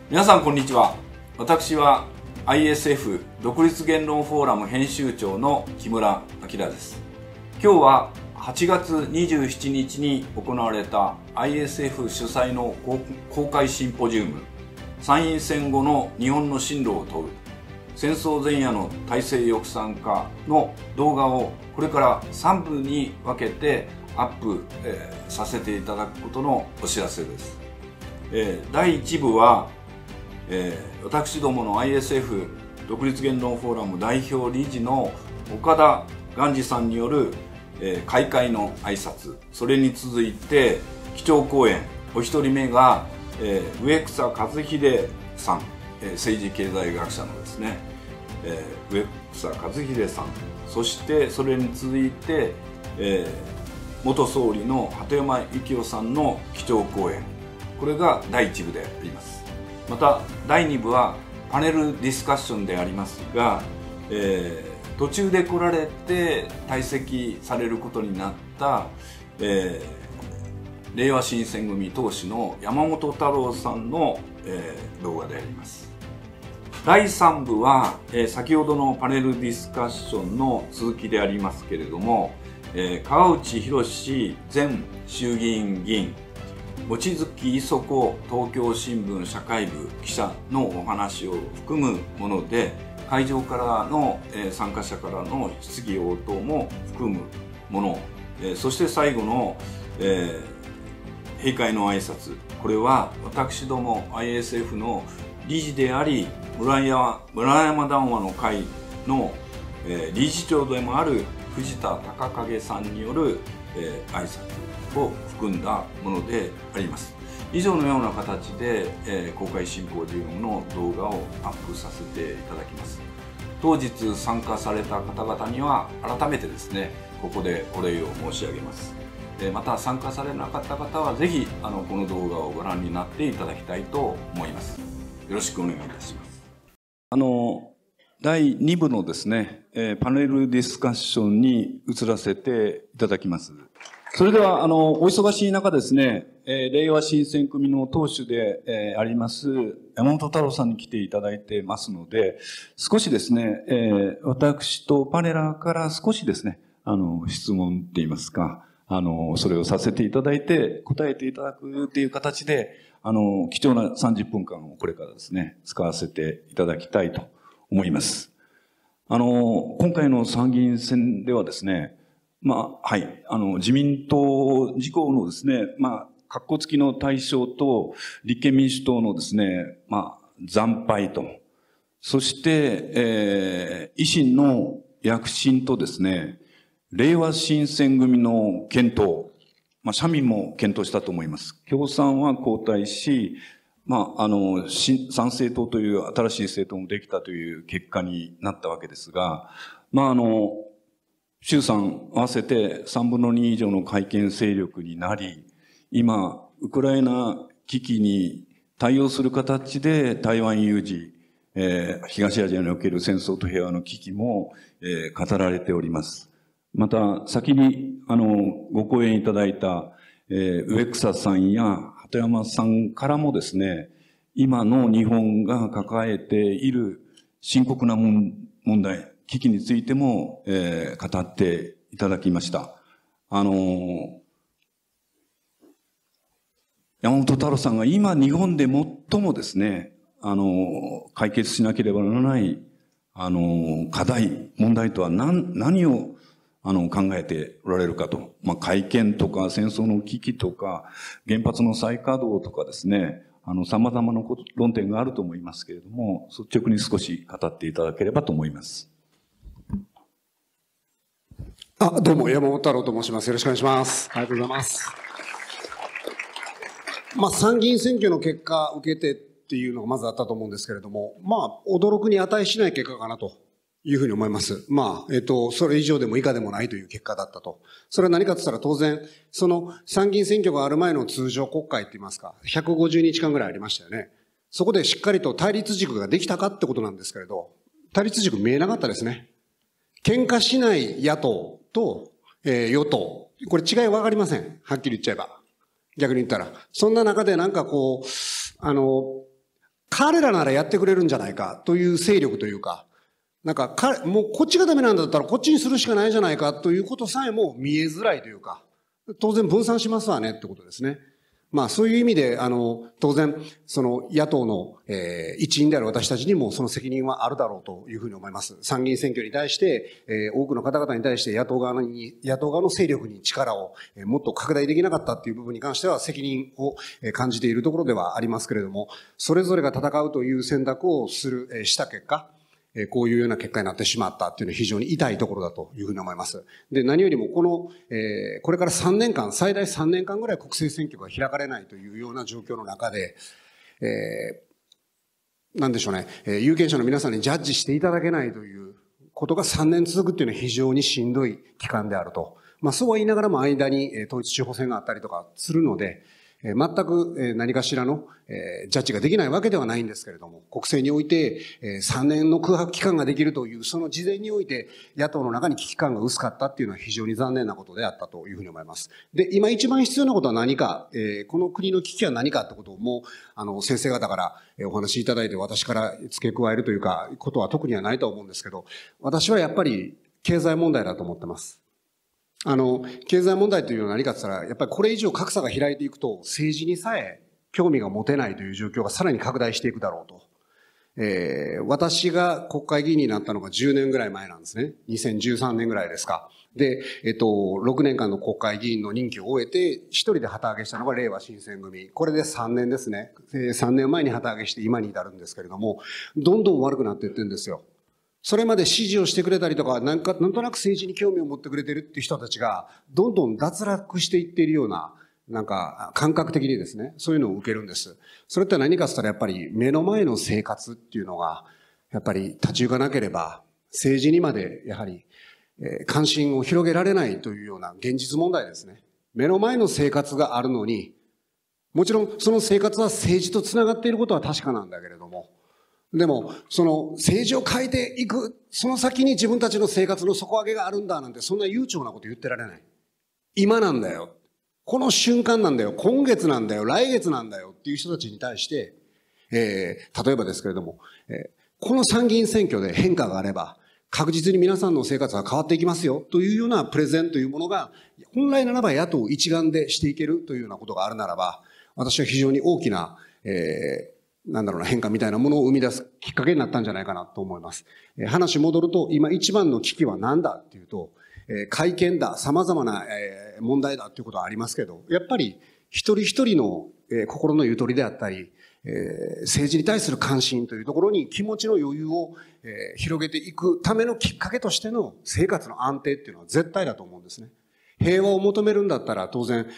皆さんこんにちは。私は ISF 独立言論フォーラム編集長の木村明です。今日は8月27日に行われた ISF 主催の公開シンポジウム、参院選後の日本の進路を問う戦争前夜の体制抑散化の動画をこれから3部に分けてアップ、させていただくことのお知らせです。第1部は私どもの ISF 独立言論フォーラム代表理事の岡田元次さんによる、開会の挨拶、それに続いて基調講演、お一人目が、植草和秀さん、政治経済学者のですね、植草和秀さん、そしてそれに続いて、元総理の鳩山由紀夫さんの基調講演、これが第1部であります。また第2部はパネルディスカッションでありますが、途中で来られて退席されることになった、れいわ新選組党首の山本太郎さんの、動画であります。第3部は、先ほどのパネルディスカッションの続きでありますけれども、川内博前衆議院議員、望月磯子東京新聞社会部記者のお話を含むもので、会場からの、参加者からの質疑応答も含むもの、そして最後の、閉会の挨拶、これは私ども ISF の理事であり村山談話の会の、理事長でもある藤田孝景さんによる、挨拶を含んだものであります。以上のような形で、公開シンポジウムの動画をアップさせていただきます。当日参加された方々には改めてですね、ここでお礼を申し上げます。また参加されなかった方はぜひこの動画をご覧になっていただきたいと思います。よろしくお願いいたします。第2部のですね、パネルディスカッションに移らせていただきます。それでは、お忙しい中ですね、れいわ新選組の党首で、あります、山本太郎さんに来ていただいてますので、少しですね、私とパネラーから少しですね、質問って言いますか、それをさせていただいて、答えていただくっていう形で、貴重な30分間をこれからですね、使わせていただきたいと思います。今回の参議院選ではですね、はい、自民党自公のですね、括弧付きの対象と、立憲民主党のですね、惨敗と、そして、維新の躍進とですね、れいわ新選組の健闘、社民も検討したと思います。共産は後退し、参政党という新しい政党もできたという結果になったわけですが、衆参合わせて3分の2以上の改憲勢力になり、今、ウクライナ危機に対応する形で台湾有事、東アジアにおける戦争と平和の危機も、語られております。また、先に、ご講演いただいた、植草さんや鳩山さんからもですね、今の日本が抱えている深刻な問題、危機についても、語っていただきました。山本太郎さんが今日本で最もですね、解決しなければならない、課題、問題とは何を考えておられるかと。改憲とか戦争の危機とか原発の再稼働とかですね、様々な論点があると思いますけれども、率直に少し語っていただければと思います。 どうも、山本太郎と申します。よろしくお願いします。ありがとうございます。参議院選挙の結果を受けてっていうのがまずあったと思うんですけれども、驚くに値しない結果かなというふうに思います。それ以上でも以下でもないという結果だったと。それは何かと言ったら当然、その参議院選挙がある前の通常国会って言いますか、150日間ぐらいありましたよね。そこでしっかりと対立軸ができたかってことなんですけれど、対立軸見えなかったですね。喧嘩しない野党と、与党。これ違い分かりません。はっきり言っちゃえば。逆に言ったら。そんな中で彼らならやってくれるんじゃないかという勢力というか、なんかもうこっちがダメなんだったらこっちにするしかないじゃないかということさえも見えづらいというか、当然分散しますわねってことですね。まあそういう意味で、当然、その野党の、一員である私たちにもその責任はあるだろうというふうに思います。参議院選挙に対して、多くの方々に対して野党側の勢力に力を、もっと拡大できなかったっていう部分に関しては責任を感じているところではありますけれども、それぞれが戦うという選択をした結果、こういうような結果になってしまったっていうのは非常に痛いところだというふうに思います。で、何よりもこれから3年間、最大3年間ぐらい国政選挙が開かれないというような状況の中で、なんでしょうね、有権者の皆さんにジャッジしていただけないということが3年続くっていうのは非常にしんどい期間であると。まあそうは言いながらも間に統一地方選があったりとかするので、全く何かしらのジャッジができないわけではないんですけれども、国政において3年の空白期間ができるという、その事前において野党の中に危機感が薄かったっていうのは非常に残念なことであったというふうに思います。で、今一番必要なことは何か、この国の危機は何かってことをもう、先生方からお話しいただいて私から付け加えるというか、ことは特にはないと思うんですけど、私はやっぱり経済問題だと思ってます。経済問題というのは何かって言ったら、やっぱりこれ以上格差が開いていくと、政治にさえ興味が持てないという状況がさらに拡大していくだろうと。私が国会議員になったのが10年ぐらい前なんですね。2013年ぐらいですか。で、6年間の国会議員の任期を終えて、一人で旗揚げしたのが令和新選組。これで3年ですね。3年前に旗揚げして今に至るんですけれども、どんどん悪くなっていってるんですよ。それまで支持をしてくれたりとか、なんとなく政治に興味を持ってくれてるっていう人たちが、どんどん脱落していっているような、なんか感覚的にですね、そういうのを受けるんです。それって何かって言ったらやっぱり目の前の生活っていうのが、やっぱり立ち行かなければ、政治にまでやはり関心を広げられないというような現実問題ですね。目の前の生活があるのに、もちろんその生活は政治とつながっていることは確かなんだけれども、でも、その政治を変えていく、その先に自分たちの生活の底上げがあるんだなんて、そんな悠長なこと言ってられない。今なんだよ。この瞬間なんだよ。今月なんだよ。来月なんだよっていう人たちに対して、例えばですけれども、この参議院選挙で変化があれば、確実に皆さんの生活が変わっていきますよというようなプレゼンというものが、本来ならば野党一丸でしていけるというようなことがあるならば、私は非常に大きな、変化みたいなものを生み出すきっかけになったんじゃないかなと思います。話戻ると、今一番の危機は何だっていうと、改憲だ、様々な問題だっていうことはありますけど、やっぱり一人一人の心のゆとりであったり、政治に対する関心というところに気持ちの余裕を広げていくためのきっかけとしての生活の安定っていうのは絶対だと思うんですね。平和を求めるんだったら当然、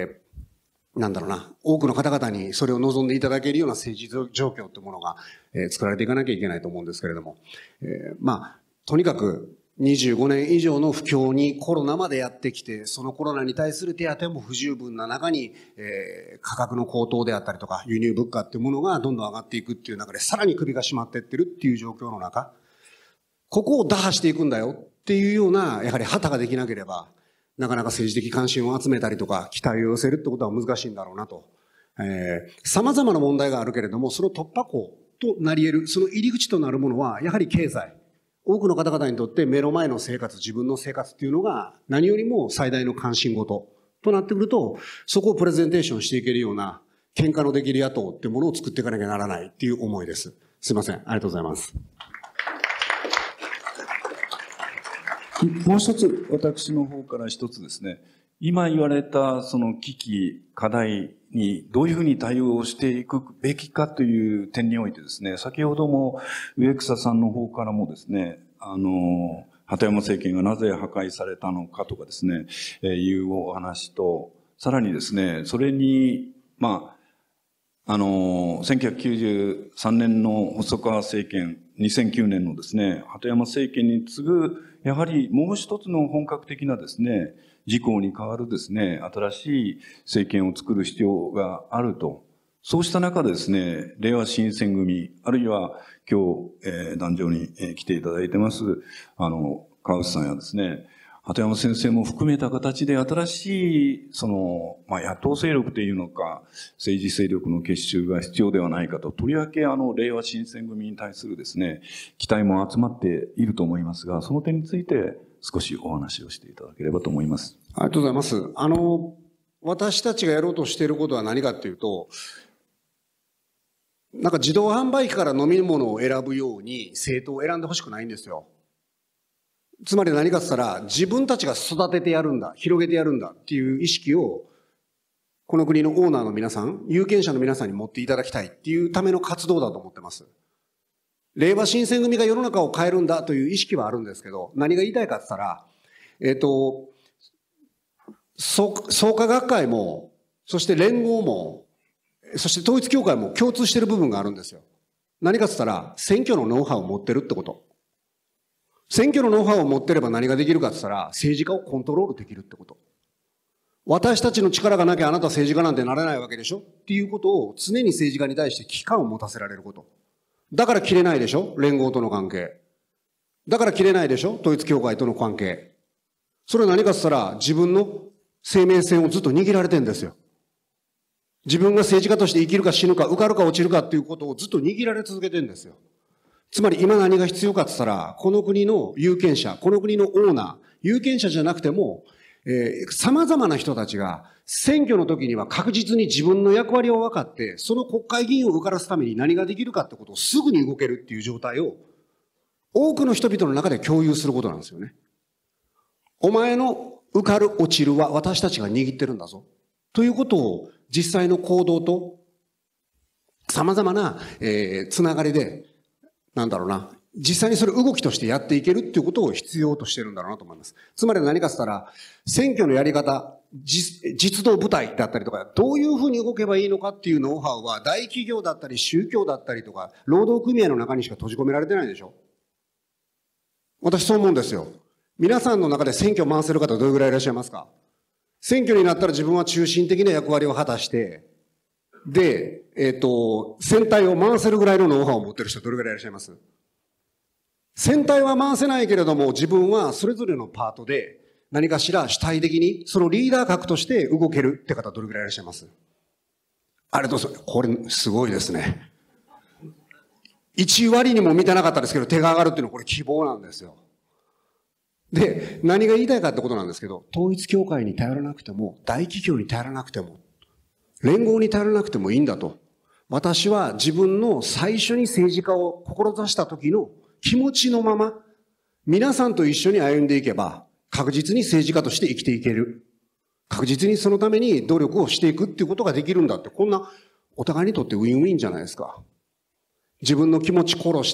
多くの方々にそれを望んでいただけるような政治状況というものが作られていかなきゃいけないと思うんですけれども、とにかく25年以上の不況にコロナまでやってきて、そのコロナに対する手当も不十分な中に、価格の高騰であったりとか、輸入物価っていうものがどんどん上がっていくっていう中で、さらに首が締まっていってるっていう状況の中、ここを打破していくんだよっていうような、やはり旗ができなければ、なかなか政治的関心を集めたりとか、期待を寄せるってことは難しいんだろうなと。様々な問題があるけれども、その突破口となり得る、その入り口となるものは、やはり経済。多くの方々にとって目の前の生活、自分の生活っていうのが何よりも最大の関心事となってくると、そこをプレゼンテーションしていけるような喧嘩のできる野党っていうものを作っていかなきゃならないっていう思いです。すいません。ありがとうございます。 もう一つ、私の方から一つですね。今言われたその危機、課題にどういうふうに対応していくべきかという点においてですね、先ほども植草さんの方からもですね、鳩山政権がなぜ破壊されたのかとかですね、いうお話と、さらにですね、それに、1993年の細川政権、2009年のですね、鳩山政権に次ぐ、やはりもう一つの本格的なですね、自公に代わるですね、新しい政権を作る必要があると。そうした中でですね、令和新選組、あるいは今日、壇上に来ていただいてます、川内さんやですね、 鳩山先生も含めた形で新しい、野党勢力というのか、政治勢力の結集が必要ではないかと、とりわけ令和新選組に対するですね、期待も集まっていると思いますが、その点について少しお話をしていただければと思います。 ありがとうございます。私たちがやろうとしていることは何かっていうと、なんか自動販売機から飲み物を選ぶように政党を選んでほしくないんですよ。つまり何かって言ったら、自分たちが育ててやるんだ、広げてやるんだっていう意識を、この国のオーナーの皆さん、有権者の皆さんに持っていただきたいっていうための活動だと思ってます。令和新選組が世の中を変えるんだという意識はあるんですけど、何が言いたいかって言ったら、創価学会も、そして連合も、そして統一教会も共通している部分があるんですよ。何かって言ったら、選挙のノウハウを持ってるってこと。選挙のノウハウを持ってれば何ができるかって言ったら、政治家をコントロールできるってこと。私たちの力がなきゃあなたは政治家なんてなれないわけでしょっていうことを常に政治家に対して危機感を持たせられること。だから切れないでしょ連合との関係。だから切れないでしょ統一教会との関係。それは何かって言ったら、自分の生命線をずっと握られてるんですよ。自分が政治家として生きるか死ぬか、受かるか落ちるかっていうことをずっと握られ続けてるんですよ。つまり今何が必要かって言ったら、この国の有権者、この国のオーナー、有権者じゃなくても、様々な人たちが選挙の時には確実に自分の役割を分かって、その国会議員を受からすために何ができるかってことをすぐに動けるっていう状態を、多くの人々の中で共有することなんですよね。お前の受かる落ちるは私たちが握ってるんだぞ。ということを実際の行動と様々な、つながりで、実際にそれを動きとしてやっていけるっていうことを必要としてるんだろうなと思います。つまり何かって言ったら、選挙のやり方、実動部隊だったりとか、どういうふうに動けばいいのかっていうノウハウは、大企業だったり宗教だったりとか、労働組合の中にしか閉じ込められてないでしょ。私そう思うんですよ。皆さんの中で選挙を回せる方どれぐらいいらっしゃいますか？選挙になったら自分は中心的な役割を果たして、で、選対を回せるぐらいのノウハウを持ってる人どれぐらいいらっしゃいます？選対は回せないけれども、自分はそれぞれのパートで何かしら主体的にそのリーダー格として動けるって方どれぐらいいらっしゃいます？あれどうぞ、これすごいですね。1割にも満たなかったですけど、手が上がるっていうのはこれ希望なんですよ。で、何が言いたいかってことなんですけど、統一教会に頼らなくても、大企業に頼らなくても、連合に頼らなくてもいいんだと。私は自分の最初に政治家を志した時の気持ちのまま、皆さんと一緒に歩んでいけば、確実に政治家として生きていける。確実にそのために努力をしていくっていうことができるんだって、こんなお互いにとってウィンウィンじゃないですか。自分の気持ち殺して、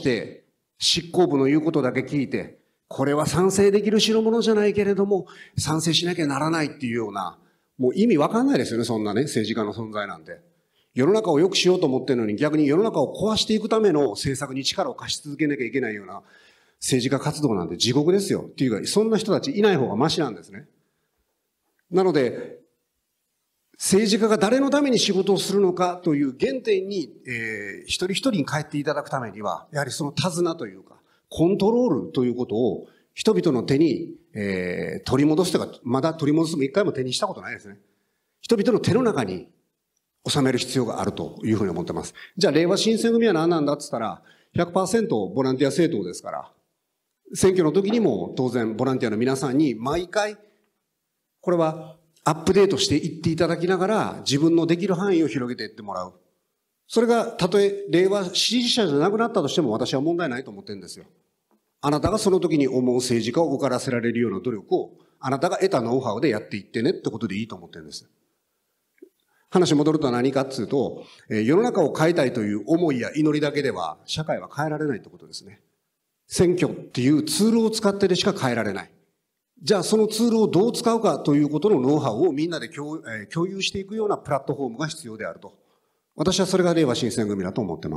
執行部の言うことだけ聞いて、これは賛成できる代物じゃないけれども、賛成しなきゃならないっていうような、もう意味わかんないですよね、そんなね、政治家の存在なんて。世の中を良くしようと思ってるのに、逆に世の中を壊していくための政策に力を貸し続けなきゃいけないような政治家活動なんて地獄ですよ。っていうか、そんな人たちいない方がマシなんですね。なので、政治家が誰のために仕事をするのかという原点に、一人一人に帰っていただくためには、やはりその手綱というか、コントロールということを人々の手に、取り戻すというか、まだ取り戻すも一回も手にしたことないですね。人々の手の中に収める必要があるというふうに思ってます。じゃあ、令和新選組は何なんだって言ったら、100% ボランティア政党ですから、選挙の時にも当然ボランティアの皆さんに毎回、これはアップデートしていっていただきながら、自分のできる範囲を広げていってもらう。それが、たとえ令和支持者じゃなくなったとしても私は問題ないと思ってるんですよ。あなたがその時に思う政治家を受からせられるような努力を、あなたが得たノウハウでやっていってねってことでいいと思ってるんです。話戻ると何かっていうと、世の中を変えたいという思いや祈りだけでは社会は変えられないってことですね。選挙っていうツールを使ってでしか変えられない。じゃあそのツールをどう使うかということのノウハウをみんなで共有していくようなプラットフォームが必要であると。私はそれが令和新選組だと思ってます。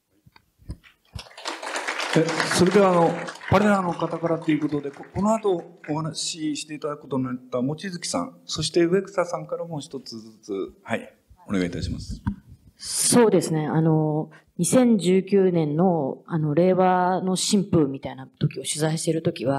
それではパレナの方からということで、この後お話ししていただくことになった望月さん、そして植草さんからも一つずつ、はい、お願いいたします。 そうですね。2019年の令和の新風みたいな時を取材している時は、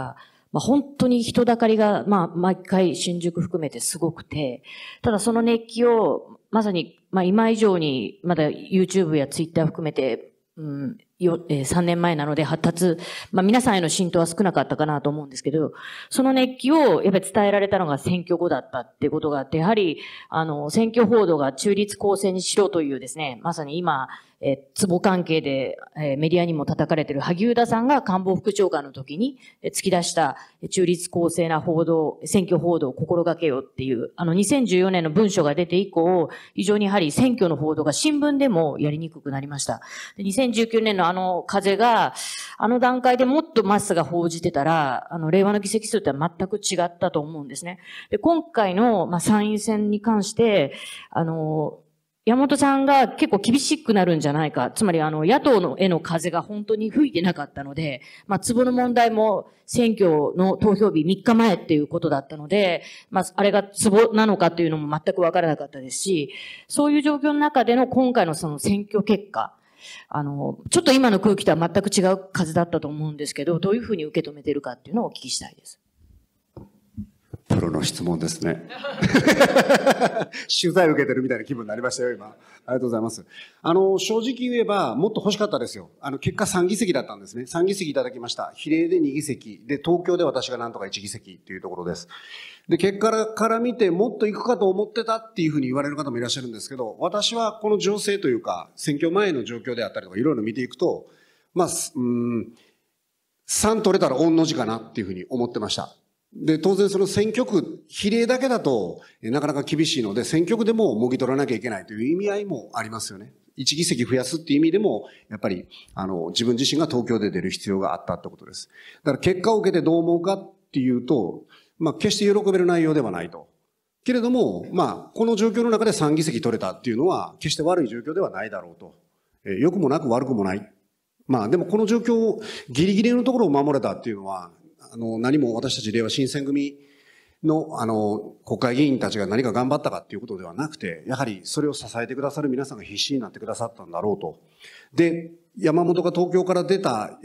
本当に人だかりが、毎回新宿含めてすごくて、ただその熱気を、まさに、今以上に、まだ YouTube や Twitter 含めて、3年前なので発達、皆さんへの浸透は少なかったかなと思うんですけど、その熱気をやっぱり伝えられたのが選挙後だったっていうことがあって、やはり、選挙報道が中立公正にしろというですね、まさに今、壺関係で、メディアにも叩かれている萩生田さんが官房副長官の時に、突き出した中立公正な報道、選挙報道を心がけようっていう、2014年の文書が出て以降、非常にやはり選挙の報道が新聞でもやりにくくなりました。で2019年の風が、段階でもっとマスが報じてたら、令和の議席数っては全く違ったと思うんですね。で、今回の、参院選に関して、山本さんが結構厳しくなるんじゃないか。つまり野党のへの風が本当に吹いてなかったので、壺の問題も選挙の投票日3日前っていうことだったので、あれが壺なのかっていうのも全くわからなかったですし、そういう状況の中での今回のその選挙結果、ちょっと今の空気とは全く違う風だったと思うんですけど、どういうふうに受け止めてるかっていうのをお聞きしたいです。 プロの質問ですね。取材受けてるみたいな気分になりましたよ、今。ありがとうございます。正直言えば、もっと欲しかったですよ。結果3議席だったんですね。3議席いただきました。比例で2議席。で、東京で私がなんとか1議席っていうところです。で、結果から見て、もっと行くかと思ってたっていうふうに言われる方もいらっしゃるんですけど、私はこの情勢というか、選挙前の状況であったりとか、いろいろ見ていくと、3取れたら御の字かなっていうふうに思ってました。で、当然その選挙区、比例だけだとなかなか厳しいので、選挙区でももぎ取らなきゃいけないという意味合いもありますよね。1議席増やすっていう意味でも、やっぱり、自分自身が東京で出る必要があったってことです。だから結果を受けてどう思うかっていうと、決して喜べる内容ではないと。けれども、この状況の中で3議席取れたっていうのは、決して悪い状況ではないだろうと。良くもなく悪くもない。でもこの状況をギリギリのところを守れたっていうのは、何も私たち令和新選組の国会議員たちが何か頑張ったかっていうことではなくて、やはりそれを支えてくださる皆さんが必死になってくださったんだろうと。で、山本が東京から出た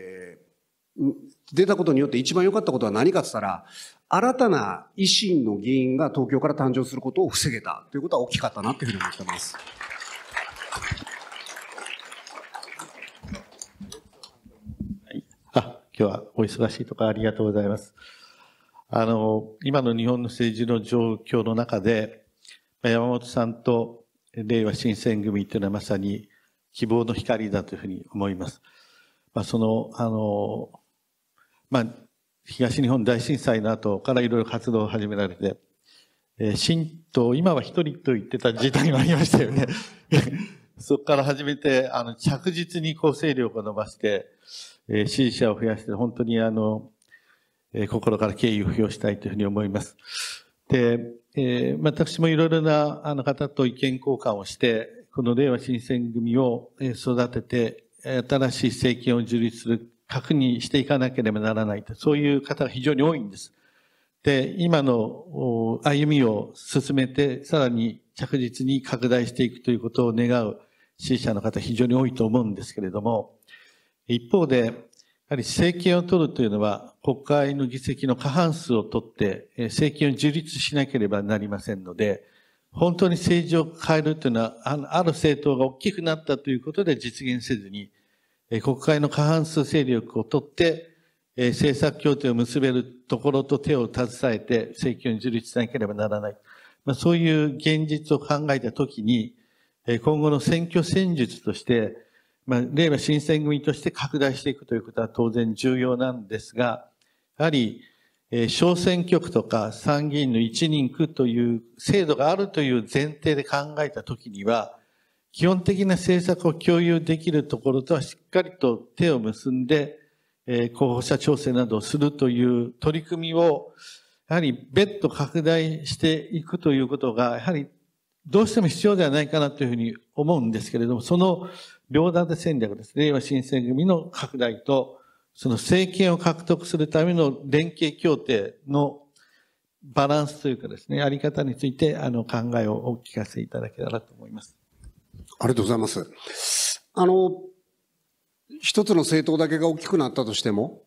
ことによって一番良かったことは何かって言ったら、新たな維新の議員が東京から誕生することを防げたということは大きかったなというふうに思っています。 今日はお忙しいところありがとうございます。今の日本の政治の状況の中で、山本さんと令和新選組というのはまさに希望の光だというふうに思います。東日本大震災の後からいろいろ活動を始められて、新党、今は一人と言ってた時代がありましたよね。そこから始めて、着実に勢力を伸ばして、支持者を増やして、本当に心から敬意を表したいというふうに思います。で、私もいろいろな方と意見交換をして、この令和新選組を育てて、新しい政権を樹立する、確認していかなければならないと、そういう方が非常に多いんです。で、今の歩みを進めて、さらに着実に拡大していくということを願う支持者の方非常に多いと思うんですけれども、一方で、やはり政権を取るというのは、国会の議席の過半数を取って、政権を樹立しなければなりませんので、本当に政治を変えるというのは、ある政党が大きくなったということで実現せずに、国会の過半数勢力を取って、政策協定を結べるところと手を携えて政権を樹立しなければならない。そういう現実を考えたときに、今後の選挙戦術として、令和新選組として拡大していくということは当然重要なんですが、やはり、小選挙区とか参議院の一人区という制度があるという前提で考えたときには、基本的な政策を共有できるところとはしっかりと手を結んで、候補者調整などをするという取り組みを、やはり別途拡大していくということが、やはりどうしても必要ではないかなというふうに思うんですけれども、その両立て戦略です。令和新選組の拡大と、その政権を獲得するための連携協定のバランスというかですね、あり方について考えをお聞かせいただけたらと思います。 ありがとうございます。一つの政党だけが大きくなったとしても、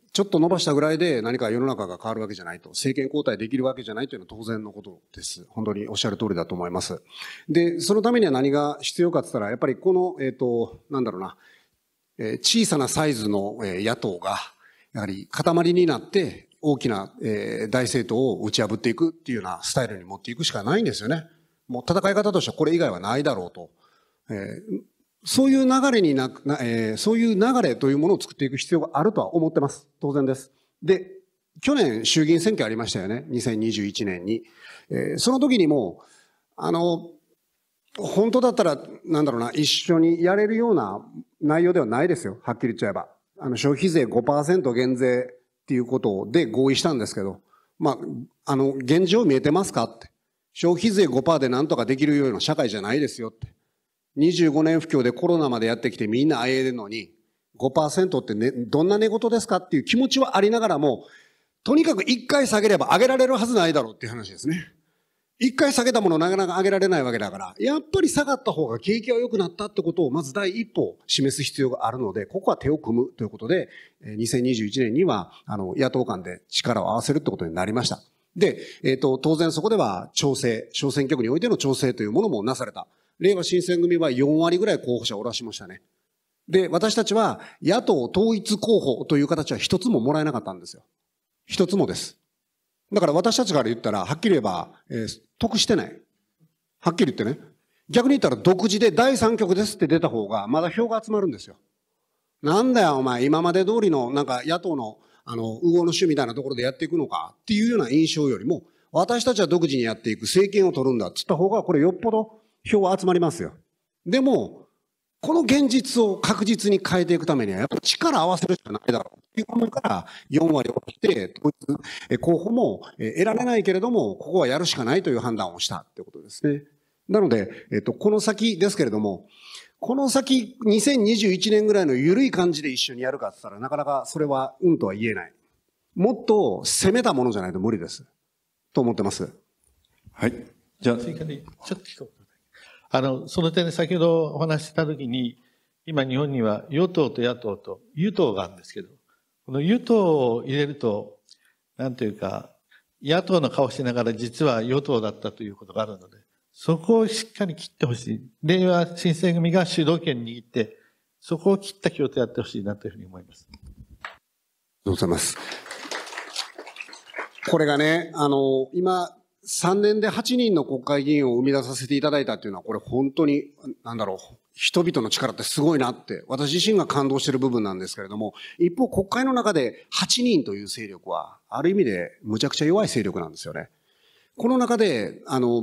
ちょっと伸ばしたぐらいで何か世の中が変わるわけじゃないと、政権交代できるわけじゃないというのは当然のことです。本当におっしゃる通りだと思います。で、そのためには何が必要かって言ったら、やっぱりこの、なんだろうな、小さなサイズの野党が、やはり塊になって大きな大政党を打ち破っていくっていうようなスタイルに持っていくしかないんですよね。もう戦い方としてはこれ以外はないだろうと。そういう流れにそういう流れというものを作っていく必要があるとは思ってます。当然です。で、去年衆議院選挙ありましたよね。2021年に。その時にも、本当だったら、なんだろうな、一緒にやれるような内容ではないですよ。はっきり言っちゃえば。消費税 5% 減税っていうことで合意したんですけど、まあ、現状見えてますかって。消費税 5% でなんとかできるような社会じゃないですよって。25年不況でコロナまでやってきてみんなあえるのに 5% ってね、どんな寝言ですかっていう気持ちはありながらも、とにかく一回下げれば上げられるはずないだろうっていう話ですね。一回下げたものをなかなか上げられないわけだから、やっぱり下がった方が景気は良くなったってことをまず第一歩示す必要があるので、ここは手を組むということで、2021年には野党間で力を合わせるってことになりました。で、当然そこでは調整、小選挙区においての調整というものもなされた。令和新選組は4割ぐらい候補者をおらしましたね。で、私たちは野党統一候補という形は一つももらえなかったんですよ。一つもです。だから私たちから言ったら、はっきり言えば、得してない。はっきり言ってね。逆に言ったら独自で第三極ですって出た方が、まだ票が集まるんですよ。なんだよお前、今まで通りのなんか野党の右往の衆みたいなところでやっていくのかっていうような印象よりも、私たちは独自にやっていく政権を取るんだって言った方が、これよっぽど票は集まりますよ。でも、この現実を確実に変えていくためには、やっぱり力を合わせるしかないだろうっていう思いから4割をして、統一候補も得られないけれども、ここはやるしかないという判断をしたってことですね。なので、この先ですけれども、この先2021年ぐらいの緩い感じで一緒にやるかって言ったら、なかなかそれはとは言えない。もっと攻めたものじゃないと無理です。と思ってます。 はい。じゃあ、 追加でちょっと一言。その点で先ほどお話ししたときに、今日本には与党と野党と与党があるんですけど、この与党を入れると、なんというか、野党の顔しながら実は与党だったということがあるので、そこをしっかり切ってほしい。令和新選組が主導権握って、そこを切った共闘やってほしいなというふうに思います。 ありがとうございます。これがね、今、3年で8人の国会議員を生み出させていただいたっていうのは、これ本当に、人々の力ってすごいなって、私自身が感動している部分なんですけれども、一方国会の中で8人という勢力は、ある意味でむちゃくちゃ弱い勢力なんですよね。この中で、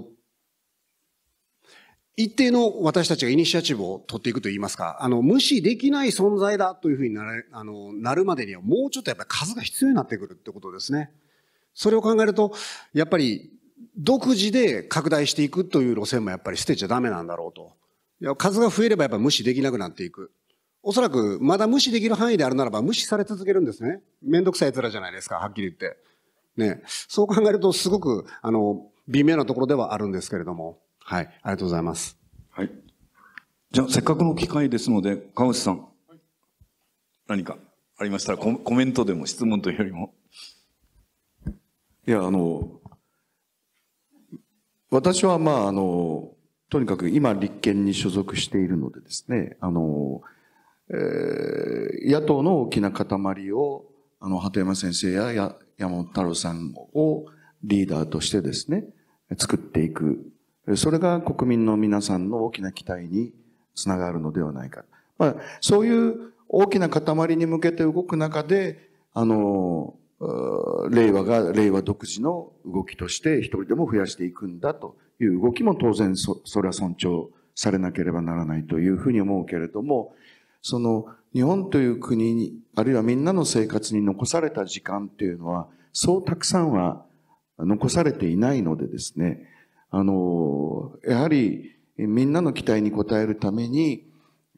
一定の私たちがイニシアチブを取っていくといいますか、無視できない存在だというふうになるまでには、もうちょっとやっぱり数が必要になってくるってことですね。それを考えると、やっぱり、独自で拡大していくという路線もやっぱり捨てちゃダメなんだろうと。いや、数が増えればやっぱり無視できなくなっていく。おそらくまだ無視できる範囲であるならば無視され続けるんですね。めんどくさい奴らじゃないですか、はっきり言って。ね。そう考えるとすごく、微妙なところではあるんですけれども。はい。ありがとうございます。 はい。じゃあ、せっかくの機会ですので、川内さん。何かありましたらコメントでも質問というよりも。 いや、私はとにかく今立憲に所属しているのでですね、野党の大きな塊を、鳩山先生や山本太郎さんをリーダーとしてですね、作っていく。それが国民の皆さんの大きな期待につながるのではないか。そういう大きな塊に向けて動く中で、令和独自の動きとして一人でも増やしていくんだという動きも当然それは尊重されなければならないというふうに思うけれども、その日本という国に、あるいはみんなの生活に残された時間っていうのは、そうたくさんは残されていないのでですね、やはりみんなの期待に応えるために、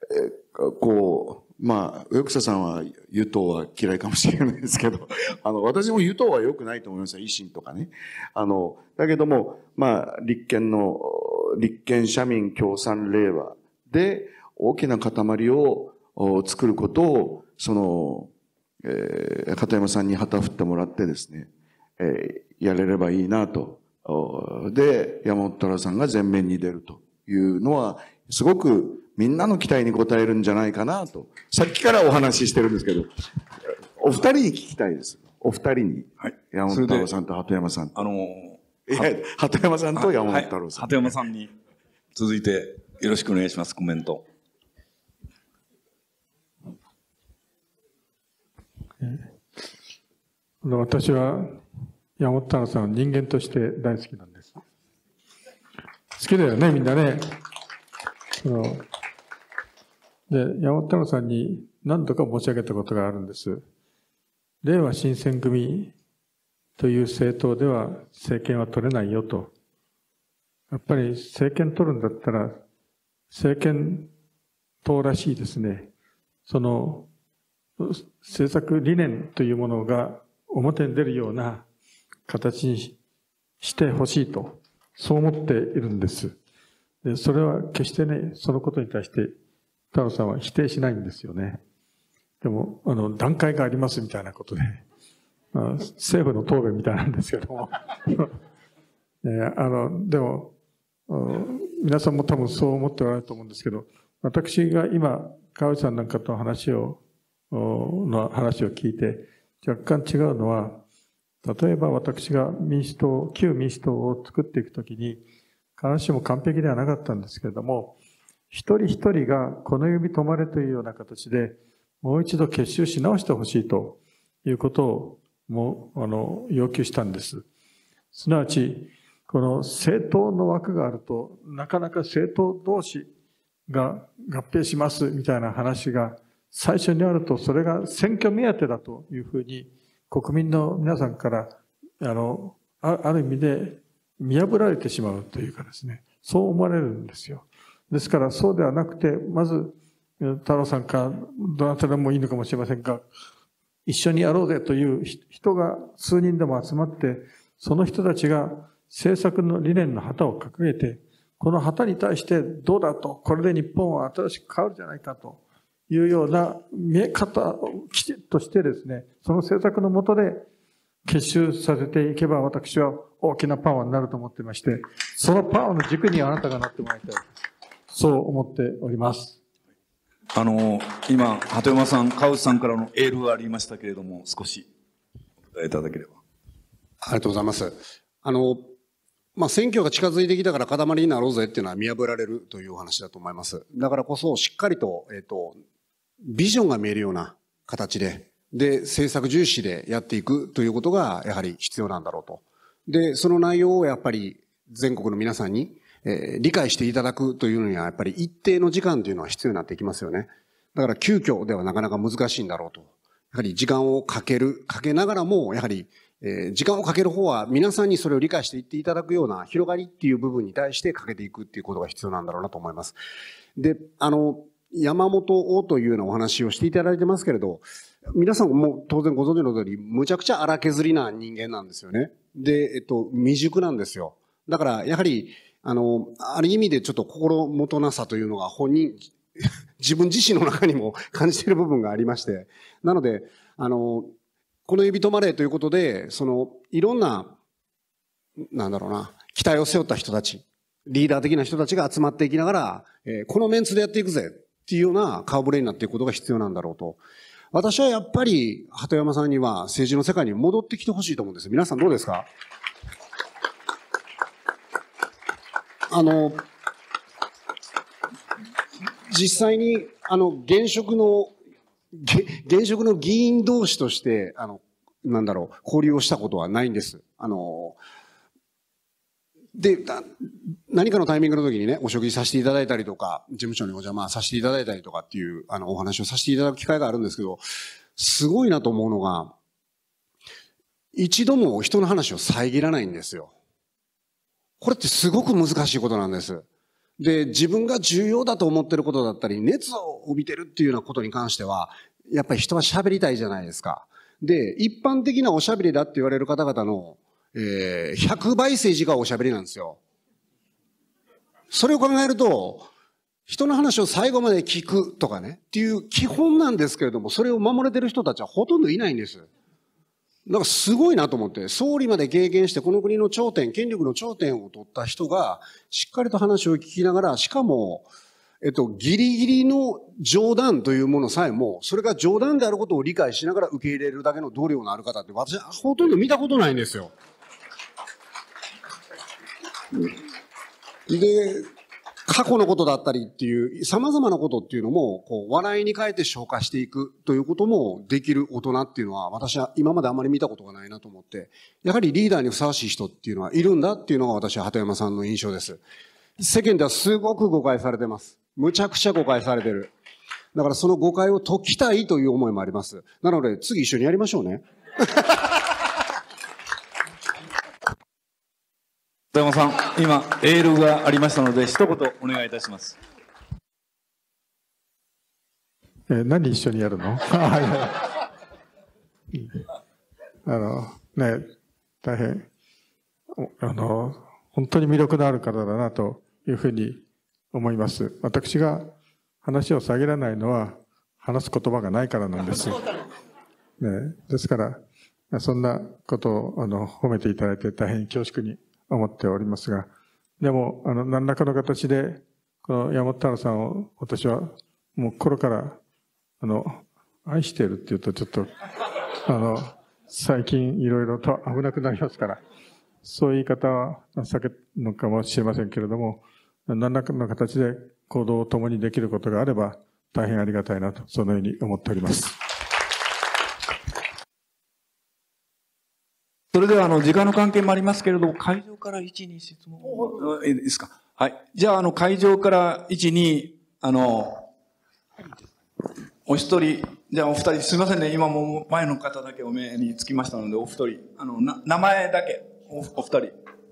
上草さんは与党は嫌いかもしれないですけど、私も与党は良くないと思いますよ。維新とかね。だけども、立憲、社民、共産、令和で大きな塊を作ることを、 片山さんに旗振ってもらってですね、やれればいいなと。で、山本太郎さんが前面に出るというのは、すごくみんなの期待に応えるんじゃないかなと。さっきからお話ししてるんですけど、お二人に聞きたいです。お二人に。はい、山本太郎さんと鳩山さん。鳩山さんと山本太郎さん。 鳩山さんに続いてよろしくお願いします、コメント。 私は山本太郎さんは人間として大好きなんです。好きだよね、みんなね。で、山本太郎さんに何度か申し上げたことがあるんです。れいわ新選組という政党では政権は取れないよと。やっぱり政権取るんだったら、政権党らしいですね、その政策理念というものが表に出るような形にしてほしいと、そう思っているんです。で、それは決してね、そのことに対して太郎さんは否定しないんですよね。でも、段階がありますみたいなことで、政府の答弁みたいなんですけども。でも、皆さんも多分そう思っておられると思うんですけど、私が今、川内さんなんかとの話を聞いて、若干違うのは、例えば私が旧民主党を作っていくときに、必ずしも完璧ではなかったんですけれども、一人一人がこの指止まれというような形で、もう一度結集し直してほしいということを要求したんです。すなわち、この政党の枠があると、なかなか政党同士が合併しますみたいな話が最初にあると、それが選挙目当てだというふうに国民の皆さんからある意味で見破られてしまうというかですね、そう思われるんですよ。ですからそうではなくて、まず太郎さんかどなたでもいいのかもしれませんが、一緒にやろうぜという人が数人でも集まって、その人たちが政策の理念の旗を掲げて、この旗に対してどうだと、これで日本は新しく変わるじゃないかというような見え方をきちっとしてですね、その政策の下で結集させていけば、私は大きなパワーになると思っていまして、そのパワーの軸にあなたがなってもらいたい。そう思っております。 今、鳩山さん、川内さんからのエールがありましたけれども、少しお答えいただければ。 ありがとうございます。選挙が近づいてきたから塊になろうぜっていうのは見破られるというお話だと思います。だからこそ、しっかりと、ビジョンが見えるような形で、政策重視でやっていくということが、やはり必要なんだろうと。で、その内容をやっぱり全国の皆さんに、理解していただくというのには、やっぱり一定の時間というのは必要になってきますよね。だから急遽ではなかなか難しいんだろうと。やはり時間をかけながらも、やはり、時間をかける方は皆さんにそれを理解していっていただくような広がりっていう部分に対してかけていくっていうことが必要なんだろうなと思います。で、山本をというようなお話をしていただいてますけれど、皆さんも当然ご存知の通り、むちゃくちゃ荒削りな人間なんですよね。で、未熟なんですよ。だから、やはり、ある意味でちょっと心もとなさというのが本人、自分自身の中にも感じている部分がありまして。なので、この指止まれということで、いろんな、期待を背負った人たち、リーダー的な人たちが集まっていきながら、このメンツでやっていくぜっていうような顔ぶれになっていくことが必要なんだろうと。私はやっぱり、鳩山さんには政治の世界に戻ってきてほしいと思うんです。皆さんどうですか？実際に、現職の議員同士として、交流をしたことはないんです。で、何かのタイミングの時にね、お食事させていただいたりとか、事務所にお邪魔させていただいたりとかっていう、お話をさせていただく機会があるんですけど、すごいなと思うのが、一度も人の話を遮らないんですよ。これってすごく難しいことなんです。で、自分が重要だと思ってることだったり、熱を帯びてるっていうようなことに関しては、やっぱり人は喋りたいじゃないですか。で、一般的なおしゃべりだって言われる方々の、100倍政治がおしゃべりなんですよ。それを考えると、 人の話を最後まで聞くとかね、っていう基本なんですけれども、それを守れてる人たちはほとんどいないんです。だからすごいなと思って、総理まで経験してこの国の頂点、権力の頂点を取った人が、しっかりと話を聞きながら、しかも、ギリギリの冗談というものさえも、それが冗談であることを理解しながら受け入れるだけの度量のある方って、私はほとんど見たことないんですよ。で、過去のことだったりっていう、様々なことっていうのも、笑いに変えて消化していくということもできる大人っていうのは、私は今まであまり見たことがないなと思って、やはりリーダーにふさわしい人っていうのはいるんだっていうのが私は鳩山さんの印象です。世間ではすごく誤解されてます。むちゃくちゃ誤解されてる。だからその誤解を解きたいという思いもあります。なので、次一緒にやりましょうね。 北山さん、今、エールがありましたので、一言お願いいたします。 何一緒にやるの？大変、本当に魅力のある方だなというふうに思います。私が話を下げられないのは、話す言葉がないからなんです。ですから、そんなことを褒めていただいて大変恐縮に思っておりますが、でも、何らかの形で、この山本太郎さんを私はもう心から、愛しているっていうとちょっと、最近いろいろと危なくなりますから、そういう言い方は避けるのかもしれませんけれども、何らかの形で行動を共にできることがあれば、大変ありがたいなと、そのように思っております。 それでは時間の関係もありますけれども、会場から1、2質問いいですか。はい。じゃあ会場から1、2、お一人、じゃあお二人、すみませんね、今もう前の方だけお目につきましたので、お一人、名前だけ、お二人。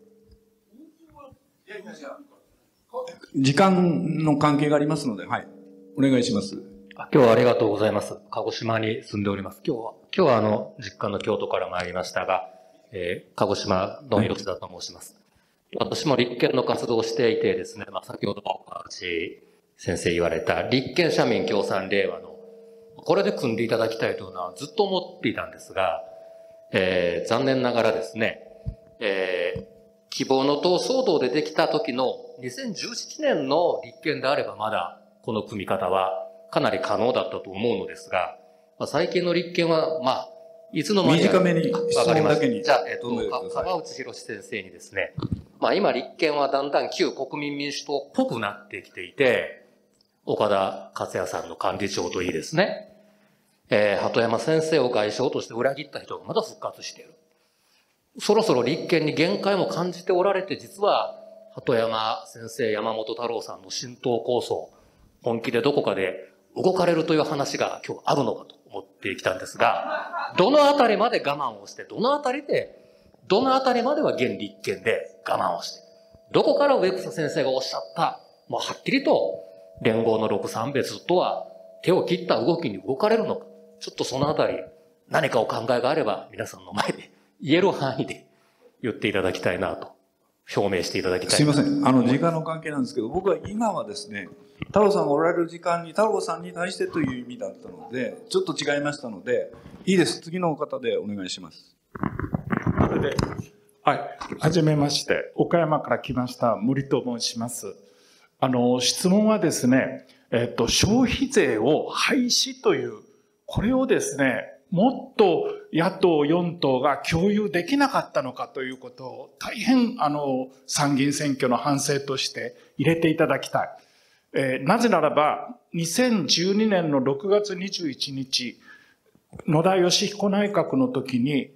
時間の関係がありますので、はい。お願いします。 今日はありがとうございます。鹿児島に住んでおります。今日は実家の京都から参りましたが、鹿児島の吉田と申します。私も立憲の活動をしていてですね、先ほど岡内先生言われた立憲社民共産令和のこれで組んでいただきたいというのはずっと思っていたんですが、残念ながらですね、希望の党騒動でできた時の2017年の立憲であればまだこの組み方はかなり可能だったと思うのですが、最近の立憲はいつの間に短めにわかりました。じゃあ、川内博先生にですね、今立憲はだんだん旧国民民主党っぽくなってきていて、岡田克也さんの幹事長といいですね、鳩山先生を外相として裏切った人がまだ復活している。そろそろ立憲に限界も感じておられて、実は鳩山先生、山本太郎さんの新党構想、本気でどこかで動かれるという話が今日あるのかと思ってきたんですが、どのあたりまで我慢をして、どのあたりまでは現立憲で我慢をして、どこから植草先生がおっしゃった、もうはっきりと連合の6・3別とは手を切った動きに動かれるのか、ちょっとそのあたり何かお考えがあれば皆さんの前で言える範囲で言っていただきたいなと、表明していただきたい。 すいません。時間の関係なんですけど、僕は今はですね、太郎さんがおられる時間に太郎さんに対してという意味だったので、ちょっと違いましたので、いいです。次の方でお願いします。 それで、はい。はじめまして。岡山から来ました森と申します。質問はですね、消費税を廃止という、これをですね、もっと野党4党が共有できなかったのかということを大変参議院選挙の反省として入れていただきたい。なぜならば2012年の6月21日野田佳彦内閣の時に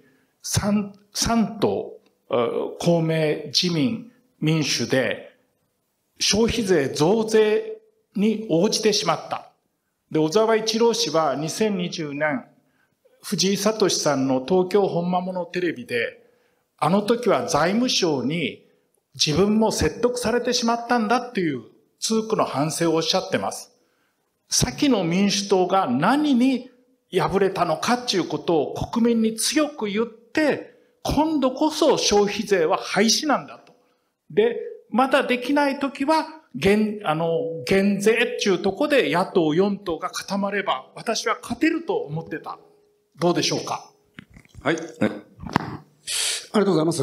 3党公明自民民主で消費税増税に応じてしまった。で、小沢一郎氏は2020年藤井聡さんの東京本間物テレビで、あの時は財務省に自分も説得されてしまったんだっていう痛苦の反省をおっしゃってます。先の民主党が何に敗れたのかっていうことを国民に強く言って、今度こそ消費税は廃止なんだと。で、まだできない時は減税っていうとこで野党4党が固まれば、私は勝てると思ってた。どうでしょうか。 はい。 ありがとうございます。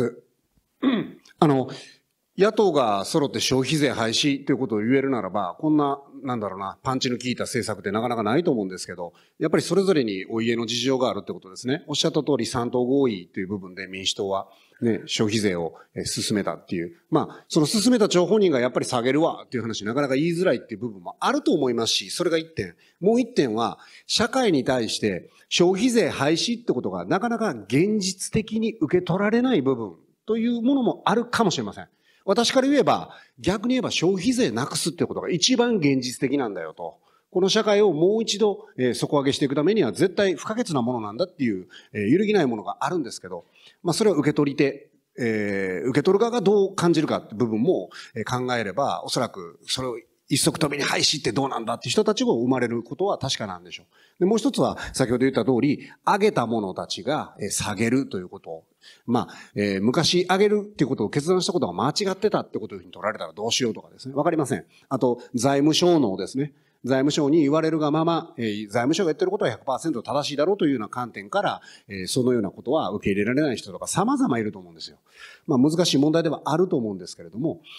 野党が揃って消費税廃止ということを言えるならば、こんな、パンチの効いた政策ってなかなかないと思うんですけど、やっぱりそれぞれにお家の事情があるってことですね。おっしゃった通り3党合意という部分で民主党は、ね、消費税を進めたっていう。その進めた張本人がやっぱり下げるわっていう話なかなか言いづらいっていう部分もあると思いますし、それが1点。もう1点は、社会に対して消費税廃止ってことがなかなか現実的に受け取られない部分というものもあるかもしれません。私から言えば、逆に言えば消費税なくすってことが一番現実的なんだよと。この社会をもう一度底上げしていくためには絶対不可欠なものなんだっていう揺るぎないものがあるんですけど、それは受け取り手、受け取る側がどう感じるかって部分も考えれば、おそらくそれを一足飛びに廃止ってどうなんだっていう人たちが生まれることは確かなんでしょう。で、もう一つは先ほど言った通り、上げた者たちが下げるということを、昔上げるっていうことを決断したことが間違ってたってことを取られたらどうしようとかですね。わかりません。あと、財務省のですね。財務省に言われるがまま、財務省が言ってることは 100% 正しいだろうというような観点から、そのようなことは受け入れられない人とか様々いると思うんですよ。難しい問題ではあると思うんですけれども、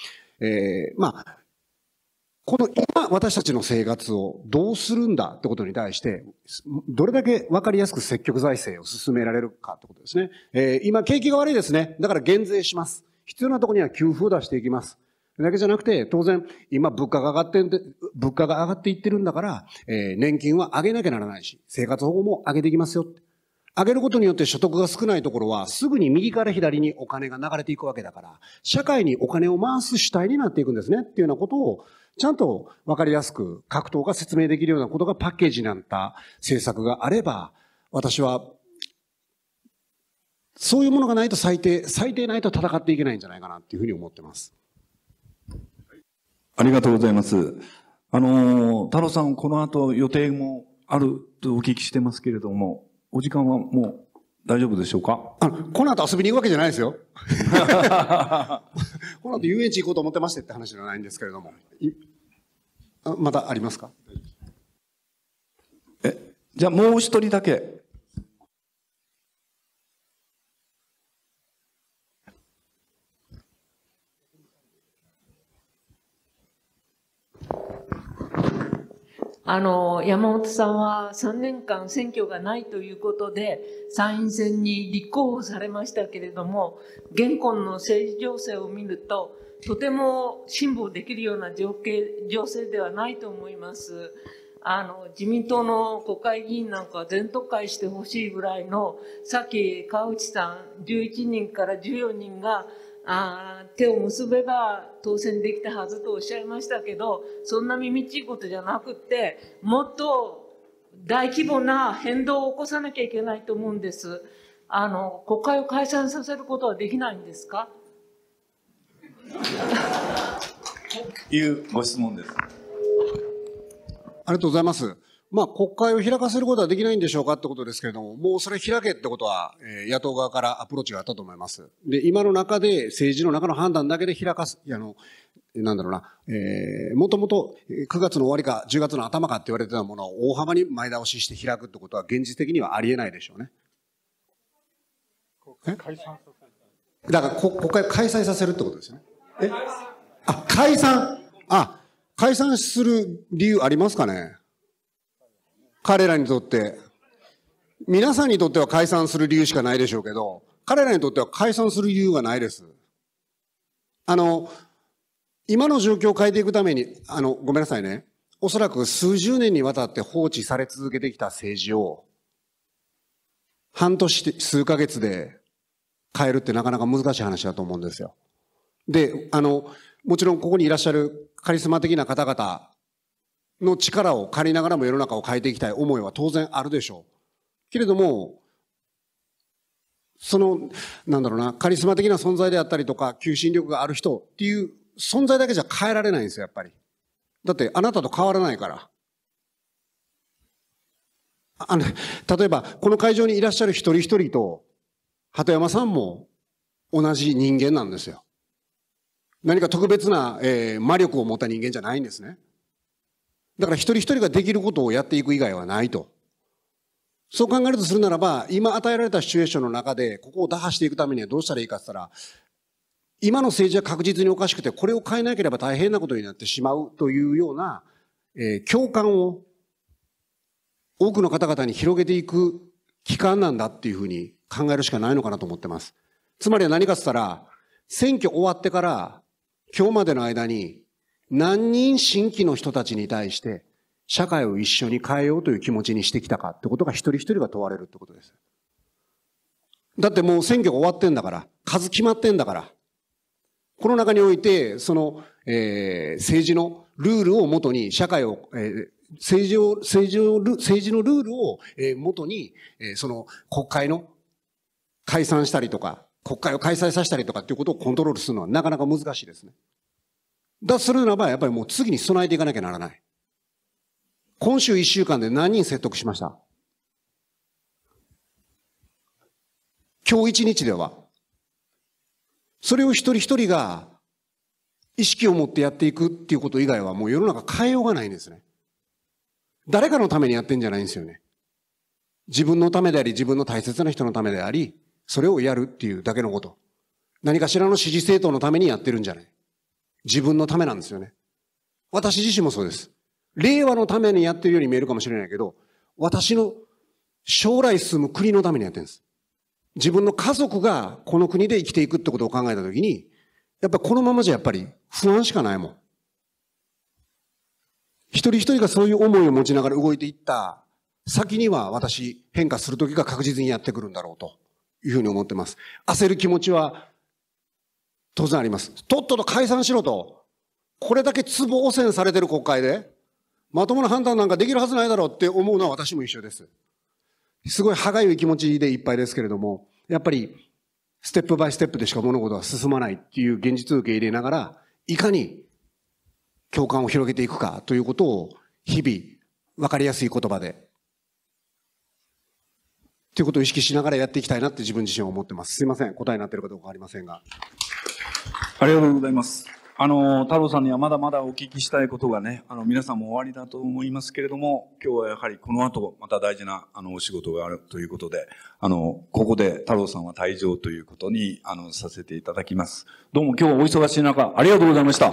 この今私たちの生活をどうするんだってことに対して、どれだけ分かりやすく積極財政を進められるかってことですね。今景気が悪いですね。だから減税します。必要なところには給付を出していきます。だけじゃなくて、当然、今物価が上がっていってるんだから、年金は上げなきゃならないし、生活保護も上げていきますよ。上げることによって所得が少ないところは、すぐに右から左にお金が流れていくわけだから、社会にお金を回す主体になっていくんですね。っていうようなことを、ちゃんと分かりやすく各党が説明できるようなことがパッケージになった政策があれば、私は、そういうものがないと最低ないと戦っていけないんじゃないかなっていうふうに思ってます。 ありがとうございます。太郎さん、この後予定もあるとお聞きしてますけれども、お時間はもう大丈夫でしょうか？ この後遊びに行くわけじゃないですよ。この後遊園地行こうと思ってましてって話じゃないんですけれども。またありますか？ じゃあもう一人だけ。 山本さんは3年間選挙がないということで参院選に立候補されましたけれども、現今の政治情勢を見るととても辛抱できるような情勢ではないと思います。自民党の国会議員なんかは全特会してほしいぐらいの、さっき川内さん11人から14人が手を結べば当選できたはずとおっしゃいましたけど、そんなみみっちいことじゃなくて、もっと大規模な変動を起こさなきゃいけないと思うんです。国会を解散させることはできないんですか？ いうご質問です。 ありがとうございます。国会を開かせることはできないんでしょうかってことですけれども、もうそれ開けってことは、野党側からアプローチがあったと思います。で、今の中で、政治の中の判断だけで開かす、もともと9月の終わりか10月の頭かって言われてたものを大幅に前倒しして開くってことは現実的にはありえないでしょうね。だから国会を開催させるってことですよね。解散する理由ありますかね？彼らにとって。皆さんにとっては解散する理由しかないでしょうけど、彼らにとっては解散する理由がないです。今の状況を変えていくために、ごめんなさいね。おそらく数十年にわたって放置され続けてきた政治を、半年、数ヶ月で変えるってなかなか難しい話だと思うんですよ。で、もちろんここにいらっしゃるカリスマ的な方々の力を借りながらも世の中を変えていきたい思いは当然あるでしょう。けれども、カリスマ的な存在であったりとか、求心力がある人っていう存在だけじゃ変えられないんですよ、やっぱり。だってあなたと変わらないから。例えば、この会場にいらっしゃる一人一人と、鳩山さんも同じ人間なんですよ。 何か特別な、魔力を持った人間じゃないんですね。だから一人一人ができることをやっていく以外はないと。そう考えるとするならば、今与えられたシチュエーションの中で、ここを打破していくためにはどうしたらいいかって言ったら、今の政治は確実におかしくて、これを変えなければ大変なことになってしまうというような、共感を多くの方々に広げていく期間なんだっていうふうに考えるしかないのかなと思ってます。つまりは何かって言ったら、選挙終わってから今日までの間に何人新規の人たちに対して社会を一緒に変えようという気持ちにしてきたかってことが一人一人が問われるってことです。だってもう選挙が終わってんだから、数決まってんだから、この中において、政治のルールをもとに社会を、政治のルールをもとに、国会の解散したりとか、国会を開催させたりとかっていうことをコントロールするのはなかなか難しいですね。だするならば、やっぱりもう次に備えていかなきゃならない。今週1週間で何人説得しました？今日1日では。それを一人一人が意識を持ってやっていくっていうこと以外はもう世の中変えようがないんですね。誰かのためにやってんじゃないんですよね。自分のためであり、自分の大切な人のためであり、それをやるっていうだけのこと。何かしらの支持政党のためにやってるんじゃない。自分のためなんですよね。私自身もそうです。令和のためにやってるように見えるかもしれないけど、私の将来進む国のためにやってるんです。自分の家族がこの国で生きていくってことを考えたときに、やっぱりこのままじゃやっぱり不安しかないもん。一人一人がそういう思いを持ちながら動いていった先には私変化する時が確実にやってくるんだろうというふうに思ってます。焦る気持ちは当然あります。とっとと解散しろと。これだけ壺汚染されてる国会でまともな判断なんかできるはずないだろうって思うのは私も一緒です。すごい歯がゆい気持ちでいっぱいですけれども、やっぱりステップバイステップでしか物事は進まないっていう現実を受け入れながら、いかに共感を広げていくかということを日々分かりやすい言葉でということを意識しながらやっていきたいなって自分自身は思ってます。すいません、答えになっているかどうかありませんが。 ありがとうございます。太郎さんにはまだまだお聞きしたいことがね、皆さんもおありだと思いますけれども、今日はやはりこの後また大事なお仕事があるということで、ここで太郎さんは退場ということにさせていただきます。どうも今日はお忙しい中ありがとうございました。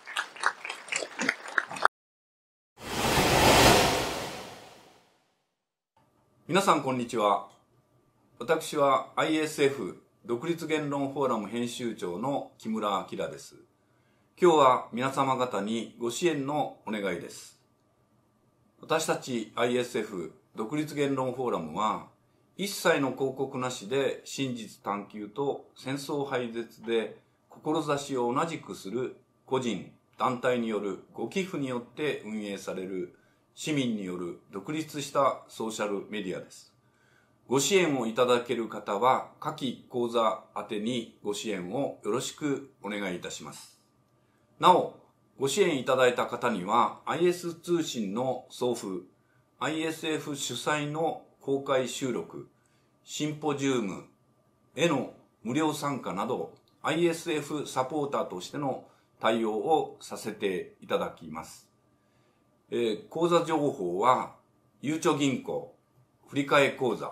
皆さんこんにちは。私は ISF 独立言論フォーラム編集長の木村明です。今日は皆様方にご支援のお願いです。私たち ISF 独立言論フォーラムは、一切の広告なしで真実探求と戦争廃絶で志を同じくする個人、団体によるご寄付によって運営される市民による独立したソーシャルメディアです。ご支援をいただける方は、下記口座宛てにご支援をよろしくお願いいたします。なお、ご支援いただいた方には IS 通信の送付、ISF 主催の公開収録、シンポジウムへの無料参加など ISF サポーターとしての対応をさせていただきます。口座情報は、ゆうちょ銀行振替口座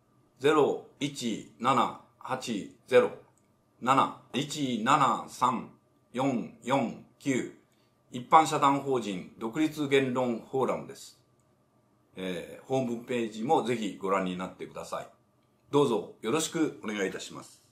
01780-7173449 一般社団法人独立言論フォーラムです。ホームページもぜひご覧になってください。どうぞよろしくお願いいたします。